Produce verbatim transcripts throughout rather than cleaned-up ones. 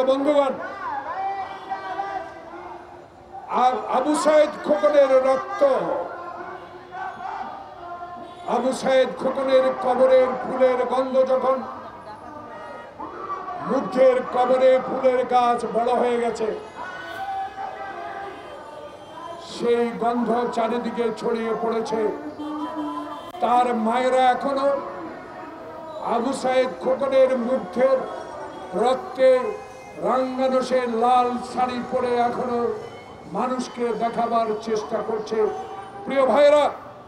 বন্ধুগণ, আবু সাইদ খোকনের রক্ত, আবু সাইদ খোকনের কবরের ফুলের গন্ধ যখন মুখের কবরে ফুলের গাছ বড় হয়ে গেছে, সেই গন্ধ চারিদিকে ছড়িয়ে পড়েছে। তার মায়েরা এখনো আবু সাইদ খোকনের মুখের রক্তে রাঙ্গানো সে লাল শাড়ি পরে এখনো মানুষকে দেখাবার চেষ্টা করছে। প্রিয় ভাইরা,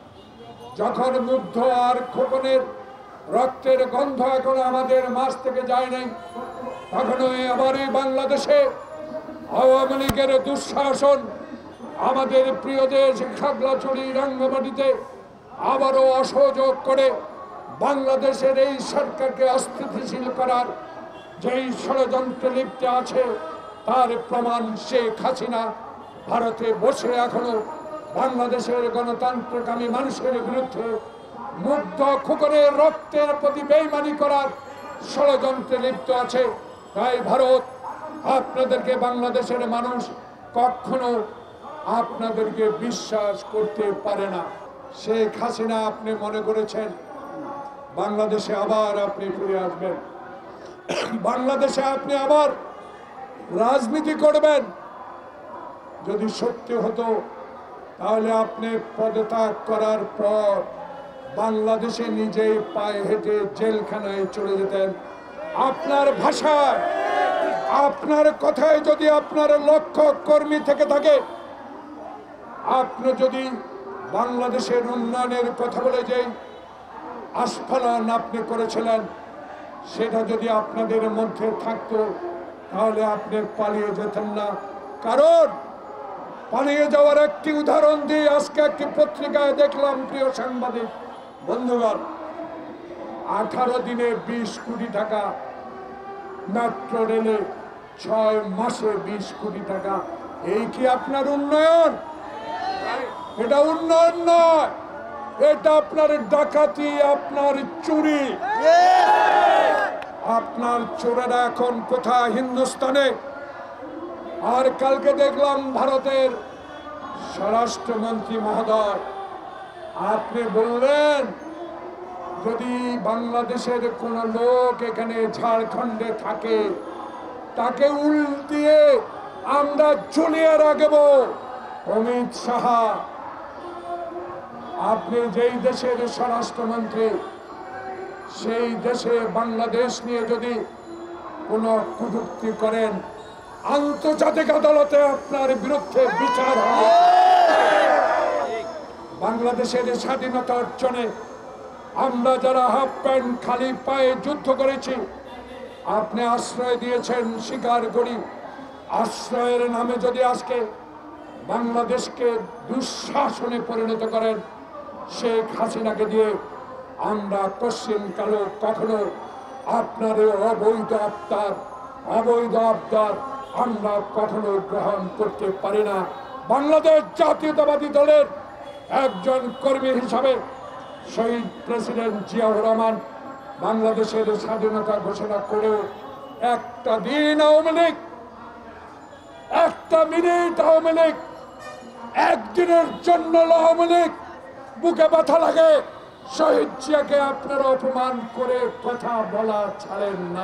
যখন মুগ্ধ আর খোকনের রক্তের গন্ধ এখনো আমাদের মাঝ থেকে যায় নাই, তখন আবার এই বাংলাদেশে আওয়ামী লীগের দুঃশাসন আমাদের প্রিয় দেশ খাগড়াছড়ি রাঙ্গামাটিতে আবারও অসহযোগ করে বাংলাদেশের এই সরকারকে অস্থিতিশীল করার যেই ষড়যন্ত্রে লিপ্ত আছে, তার প্রমাণ শেখ হাসিনা ভারতে বসে এখনো বাংলাদেশের গণতন্ত্রকামী মানুষের বিরুদ্ধে মুগ্ধ খোকনের রক্তের প্রতি বেইমানি করার ষড়যন্ত্রে লিপ্ত আছে। তাই ভারত আপনাদেরকে, বাংলাদেশের মানুষ কখনো আপনাদেরকে বিশ্বাস করতে পারে না। শেখ হাসিনা আপনি মনে করেছেন বাংলাদেশে আবার আপনি ফিরে আসবেন, বাংলাদেশে আপনি আবার রাজনীতি করবেন। যদি সত্যি হতো তাহলে আপনি পদত্যাগ করার পর বাংলাদেশে নিজেই পায়ে হেঁটে জেলখানায় চলে যেতেন। আপনার ভাষায়, আপনার কথায় যদি আপনার লক্ষ্য কর্মী থেকে থাকে, আপনি যদি বাংলাদেশের উন্নয়নের কথা বলে যে আস্ফালন আপনি করেছিলেন, সেটা যদি আপনাদের মধ্যে থাকতো তাহলে আপনি পালিয়ে যেতেন না। কারণ পালিয়ে যাওয়ার একটি উদাহরণ দিয়ে আজকে একটি পত্রিকায় দেখলাম, প্রিয় সাংবাদিক বন্ধুগণ, আঠারো দিনে বিশ কোটি টাকা, মেট্রো রেলে ছয় মাসে বিশ কোটি টাকা। এই কি আপনার উন্নয়ন? এটা উন্নয়ন নয়, এটা আপনার ডাকাতি, আপনার চুরি। আপনার চোরেরা এখন কোথায়? হিন্দুস্তানে। আর কালকে দেখলাম ভারতের স্বরাষ্ট্রমন্ত্রী মহোদয়, আপনি বললেন যদি বাংলাদেশের কোন লোক এখানে ঝাড়খণ্ডে থাকে তাকে উল্টিয়ে আমরা ঝুলিয়ে রাখব। অমিত শাহ, আপনি যেই দেশের স্বরাষ্ট্রমন্ত্রী, সেই দেশে বাংলাদেশ নিয়ে যদি কোনো কটূক্তি করেন, আন্তর্জাতিক আদালতে আপনার বিরুদ্ধে বিচার হবে। বাংলাদেশের স্বাধীনতা অর্জনে আমরা যারা হাফ প্যান্ট খালি পায়ে যুদ্ধ করেছি, আপনি আশ্রয় দিয়েছেন, স্বীকার করি। আশ্রয়ের নামে যদি আজকে বাংলাদেশকে দুঃশাসনে পরিণত করেন, শেখ হাসিনাকে দিয়ে, আমরা পশ্চিম কালো কখনো আপনার অবৈধ আবদার অবৈধ আবদার আমরা কখনো গ্রহণ করতে পারি না। বাংলাদেশ জাতীয়তাবাদী দলের একজন কর্মী হিসাবে শহীদ প্রেসিডেন্ট জিয়াউর রহমান বাংলাদেশের স্বাধীনতা ঘোষণা করেও একটা দিন আওয়ামী লীগ, একটা মিনিট আওয়ামী লীগ, একদিনের জন্য আওয়ামী লীগ বুকে ব্যথা লাগে, শহীদ জিয়াকে আপনারা অপমান করে কথা বলা ছাড়েন না।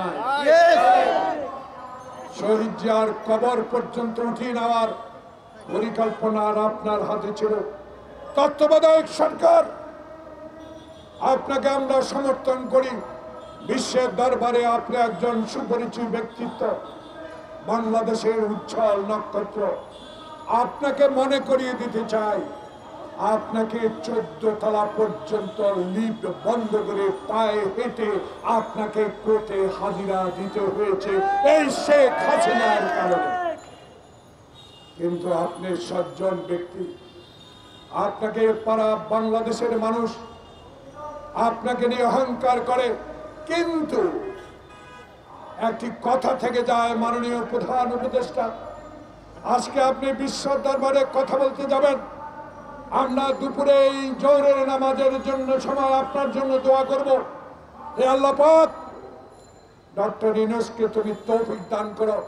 শহীদ জিয়ার কবর পর্যন্ত উঠিয়ে নেওয়ার পরিকল্পনা আপনার হাতে ছিল। তত্ত্বাবধায়ক সরকার, আপনাকে আমরা সমর্থন করি। বিশ্বের দরবারে আপনি একজন সুপরিচিত ব্যক্তিত্ব, বাংলাদেশের উজ্জ্বল নক্ষত্র। আপনাকে মনে করিয়ে দিতে চাই, আপনাকে চোদ্দ তলা পর্যন্ত লিফট বন্ধ করে পায়ে হেঁটে আপনাকে কোর্টে হাজিরা দিতে হয়েছে এই শেখ হাসিনার কারণে। কিন্তু আপনি সজ্জন ব্যক্তি, আপনাকে পারা বাংলাদেশের মানুষ আপনাকে নিয়ে অহংকার করে। কিন্তু একটি কথা থেকে যায়, মাননীয় প্রধান উপদেষ্টা, আজকে আপনি বিশ্ব দরবারে কথা বলতে যাবেন, আমরা দুপুরে এই জোহরের নামাজের জন্য সময় আপনার জন্য দোয়া করব। হে আল্লাহ পাক, ডক্টর ইউনূসকে তুমি তৌফিক দান করো।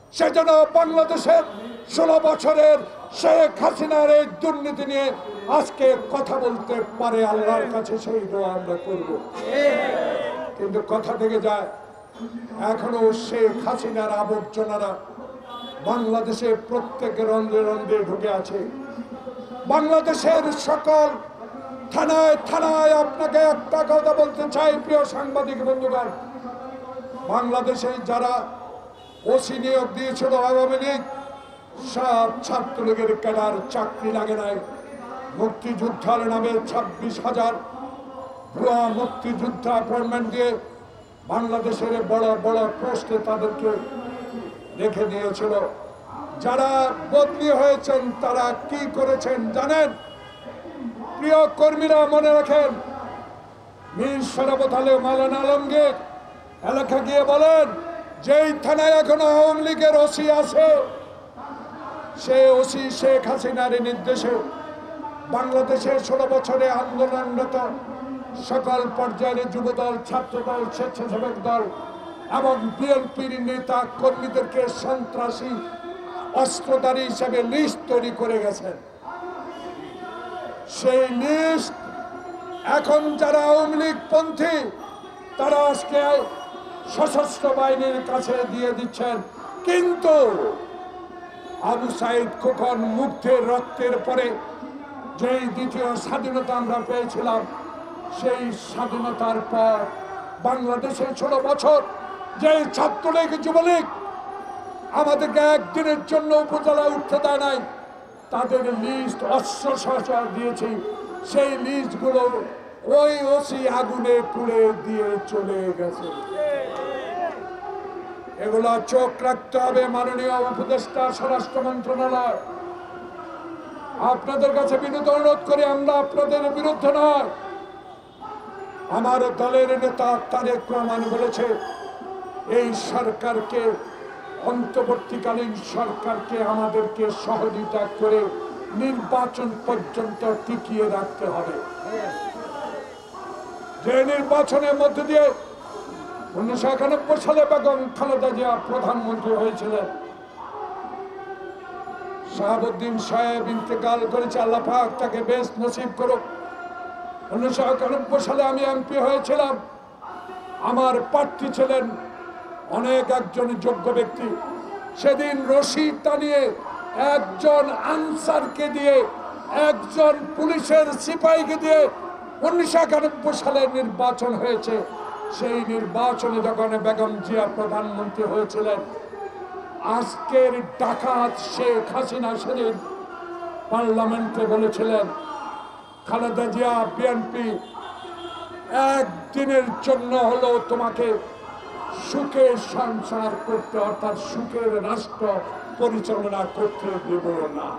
সেজন্য বাংলাদেশের ষোলো বছরের শেখ হাসিনার এই দুর্নীতি নিয়ে আজকে কথা বলতে পারে, আল্লাহর কাছে সেই দোয়া আমরা করব। কিন্তু কথা থেকে যায়, এখনো শেখ হাসিনার আবর্জনারা বাংলাদেশের প্রত্যেকের রন্ধ্রে রন্ধ্রে ঢুকে আছে। বাংলাদেশের সকল থানায় থানায় আপনাকে একটা কথা বলতে চাই প্রিয় সাংবাদিক বন্ধুগণ, বাংলাদেশে যারা ওসি নিয়োগ দিয়েছিল আওয়ামী লীগ, সব ছাত্রলীগের ক্যাডার, চাকরি লাগে নাই। মুক্তিযোদ্ধার নামে ছাব্বিশ হাজার ভুয়া মুক্তিযোদ্ধা অ্যাপয়েন্টমেন্ট দিয়ে বাংলাদেশের বড় বড় পোস্টে তাদেরকে রেখে দিয়েছিল। যারা বদলি হয়েছেন তারা কি করেছেন জানেন? প্রিয় কর্মীরা মনে রাখেন, মীর শরাফত আলী মাওলানা আলমগীর এলাকা গিয়ে বলেন, যেই থানায় এখনো আওয়ামী লীগের ওসি আছে, সে ওসি শেখ হাসিনার নির্দেশে বাংলাদেশের ষোলো বছরে আন্দোলনরত সকল পর্যায়ের যুবদল, ছাত্রদল, স্বেচ্ছাসেবক দল এবং বিএনপির নেতা কর্মীদেরকে সন্ত্রাসী অস্ত্রধারী হিসেবে লিস্ট তৈরি করে গেছেন। সেই লিস্ট এখন যারা আওয়ামী লীগ পন্থী তারা আজকে সশস্ত্র বাহিনীর কাছে দিয়ে দিচ্ছেন। কিন্তু আবু সাইদ খোকন মুগ্ধের রক্তের পরে যেই দ্বিতীয় স্বাধীনতা আমরা পেয়েছিলাম, সেই স্বাধীনতার পর বাংলাদেশের ষোলো বছর যে ছাত্রলীগ যুবলীগ আমাদেরকে একদিনের জন্য উপজেলায় উঠতে দেয় নাই, তাদের লিস্ট অস্ত্র সহযোগ দিয়েছি। সেই লিস্টগুলো ওই ওসি আগুনে পুড়ে দিয়ে চলে গেছে। এগুলো চোখ রাখতে হবে মাননীয় উপদেষ্টা স্বরাষ্ট্র মন্ত্রণালয়। আপনাদের কাছে বিনীত অনুরোধ করি, আমরা আপনাদের বিরুদ্ধে নয়। আমার দলের নেতা তারেক রহমান বলেছে, এই সরকারকে, অন্তর্বর্তীকালীন সরকারকে আমাদেরকে সহযোগিতা করে নির্বাচন পর্যন্ত টিকিয়ে রাখতে হবে। যে নির্বাচনের মধ্য দিয়ে উনিশশো একানব্বই সালে বেগম খালেদা জিয়া প্রধানমন্ত্রী হয়েছিলেন, শাহাবুদ্দিন সাহেব ইন্তেকাল করেছে, আল্লাহ পাক তাকে বেশ নসিব করুক। উনিশশো একানব্বই সালে আমি এমপি হয়েছিলাম, আমার প্রার্থী ছিলেন অনেক একজন যোগ্য ব্যক্তি। সেদিন রশি টানিয়ে একজন আনসারকে দিয়ে, একজন পুলিশের সিপাহীকে দিয়ে উনিশশো একানব্বই সালে নির্বাচন হয়েছে। সেই নির্বাচনে যখন বেগম জিয়া প্রধানমন্ত্রী হয়েছিলেন, আজকের ডাকাত শেখ হাসিনা সেদিন পার্লামেন্টে বলেছিলেন, খালেদা জিয়া বিএনপি একদিনের জন্য হলেও তোমাকে সুখের সংসার করতে, অর্থাৎ সুখের রাষ্ট্র পরিচালনা করতে দেব না।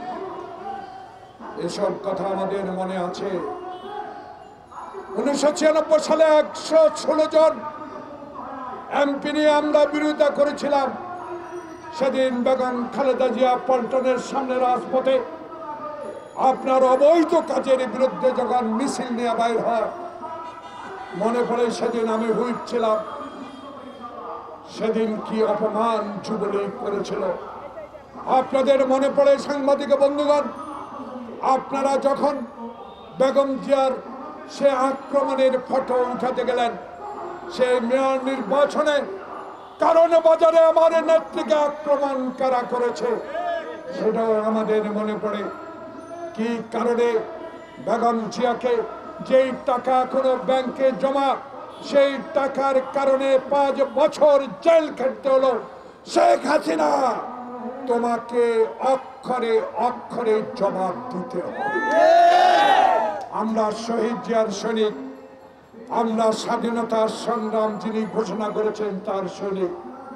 এসব কথা আমাদের মনে আছে। উনিশশো ছিয়ানব্বই সালে একশো ষোলো জন এমপি নিয়ে আমরা বিরোধিতা করেছিলাম। সেদিন বেগম খালেদা জিয়া পল্টনের সামনে রাজপথে আপনার অবৈধ কাজের বিরুদ্ধে যখন মিছিল নিয়ে বাইর হয়, মনে পড়ে সেদিন আমি হুইপ ছিলাম, সেদিন কি অপমান যুবলীগ করেছিল। আপনাদের মনে পড়ে সাংবাদিক বন্ধুগণ, আপনারা যখন বেগম জিয়ার সে আক্রমণের ফটো উঠাতে গেলেন, সেই মেয়র নির্বাচনে কারণ বাজারে আমার নেত্রীকে আক্রমণ করা করেছে, সেটাও আমাদের মনে পড়ে। কি কারণে বেগম জিয়াকে যেই টাকা এখনো ব্যাংকে জমা, সেই টাকার কারণে পাঁচ বছর জেল খেটতে হলো। শেখ হাসিনা, তোমাকে অক্ষরে অক্ষরে জবাব দিতে হবে। আমরা শহীদ জিয়ার সৈনিক, আমরা স্বাধীনতার সংগ্রাম যিনি ঘোষণা করেছেন তার সৈনিক।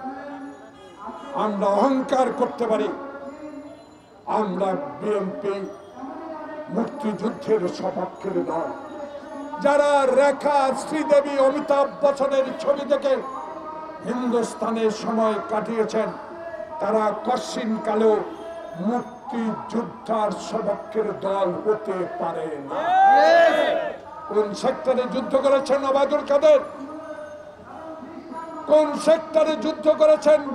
আমরা অহংকার করতে পারি, আমরা বিএনপি মুক্তিযুদ্ধের সপক্ষের দল। যারা রেখা, শ্রীদেবী, অমিতাভ বচ্চনের ছবি দেখে হিন্দুস্তানের সময় কাটিয়েছেন, তারা কশিন কালেও মুক্তিযোদ্ধার সপক্ষের দল হতে পারে না। কোন সেক্টরে যুদ্ধ করেছেন ওবায়দুল কাদের? কোন সেক্টরে যুদ্ধ করেছেন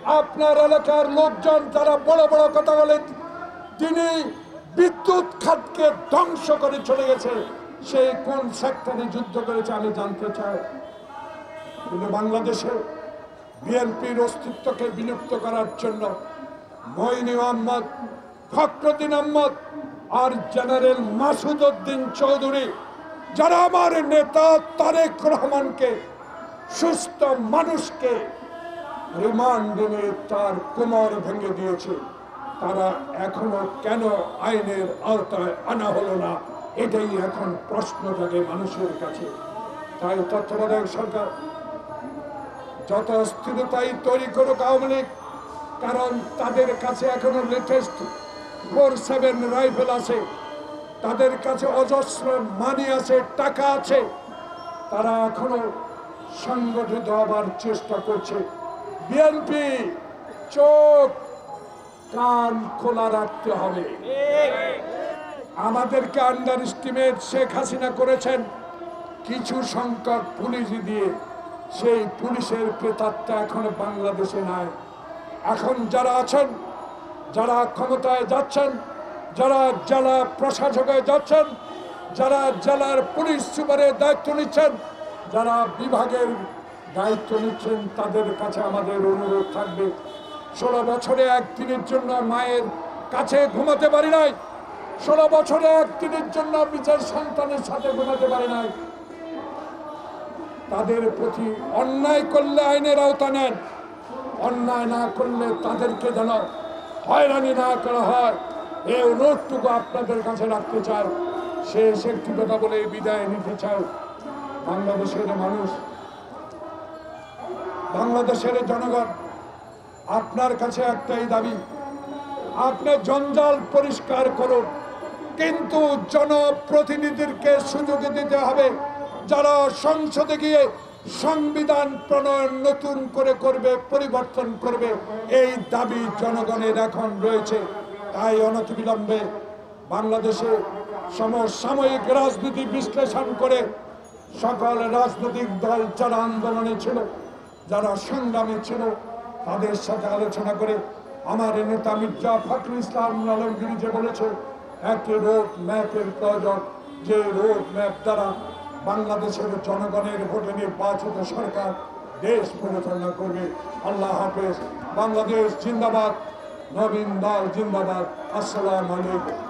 আপনার এলাকার লোকজন যারা বড় বড় কথা বলেন, তিনি বিদ্যুৎ খাতকে ধ্বংস করে চলে গেছে, সে কোন সেক্টরে যুদ্ধ করেছে আমি জানতে চাই। কিন্তু বাংলাদেশে বিএনপির অস্তিত্বকে বিলুপ্ত করার জন্য মঈন আহমদ, ফখরুদ্দিন আহমদ আর জেনারেল মাসুদ উদ্দিন চৌধুরী, যারা আমার নেতা তারেক রহমানকে, সুস্থ মানুষকে রিমান্ডে নিয়ে তার কোমর ভেঙে দিয়েছে, তারা এখনো কেন আইনের আওতায় আনা হলো না, এটাই এখন প্রশ্ন জাগে মানুষের কাছে। তাই তত্ত্বাবধায়ক সরকার যত স্থিরতাই তৈরি করুক আওয়ামী লীগ, কারণ তাদের কাছে এখনো লেটেস্ট ফোর সেভেন রাইফেল আছে, তাদের কাছে অজস্র মানি আছে, টাকা আছে, তারা এখনো সংগঠিত হবার চেষ্টা করছে। বিএনপি চোখ কান খোলা রাখতে হবে। আমাদেরকে আন্ডার এস্টিমেট শেখ হাসিনা করেছেন কিছু সংখ্যক পুলিশ দিয়ে, সেই পুলিশের প্রেতাত্মা এখন বাংলাদেশে নাই। এখন যারা আছেন, যারা ক্ষমতায় যাচ্ছেন, যারা জেলা প্রশাসকে যাচ্ছেন, যারা জেলার পুলিশ সুপারের দায়িত্ব নিচ্ছেন, যারা বিভাগের দায়িত্ব নিচ্ছেন, তাদের কাছে আমাদের অনুরোধ থাকবে, ষোলো বছরে একদিনের জন্য মায়ের কাছে ঘুমাতে পারি নাই, ষোলো বছরে একদিনের জন্য নিজের সন্তানের সাথে ঘুমাতে পারি নাই, তাদের প্রতি অন্যায় করলে আইনের আওতা নেন, অন্যায় না করলে তাদেরকে যেন হয়রানি না করা হয়, এই অনুরোধটুকু আপনাদের কাছে রাখতে চাই। শেষ একটি কথা বলে বিদায় নিতে চাই। বাংলাদেশের মানুষ, বাংলাদেশের জনগণ, আপনার কাছে একটাই দাবি, আপনি জঞ্জাল পরিষ্কার করুন, কিন্তু জনপ্রতিনিধিদেরকে সুযোগ দিতে হবে, যারা সংসদে গিয়ে সংবিধান প্রণয়ন নতুন করে করবে, পরিবর্তন করবে, এই দাবি জনগণের এখন রয়েছে। তাই অনতিবিলম্বে বাংলাদেশে সমসাময়িক রাজনীতি বিশ্লেষণ করে সকল রাজনৈতিক দল যারা আন্দোলনে ছিল, যারা সংগ্রামে ছিল, তাদের সাথে আলোচনা করে আমার নেতা মির্জা ফখরুল ইসলাম আলমগীর যে বলেছে একটি রোড ম্যাপের প্রয়োজন, যে রোড ম্যাপ দ্বারা বাংলাদেশের জনগণের ভোটে নির্বাচিত সরকার দেশ পরিচালনা করবে। আল্লাহ হাফেজ। বাংলাদেশ জিন্দাবাদ, নবীন দল জিন্দাবাদ। আসসালামু আলাইকুম।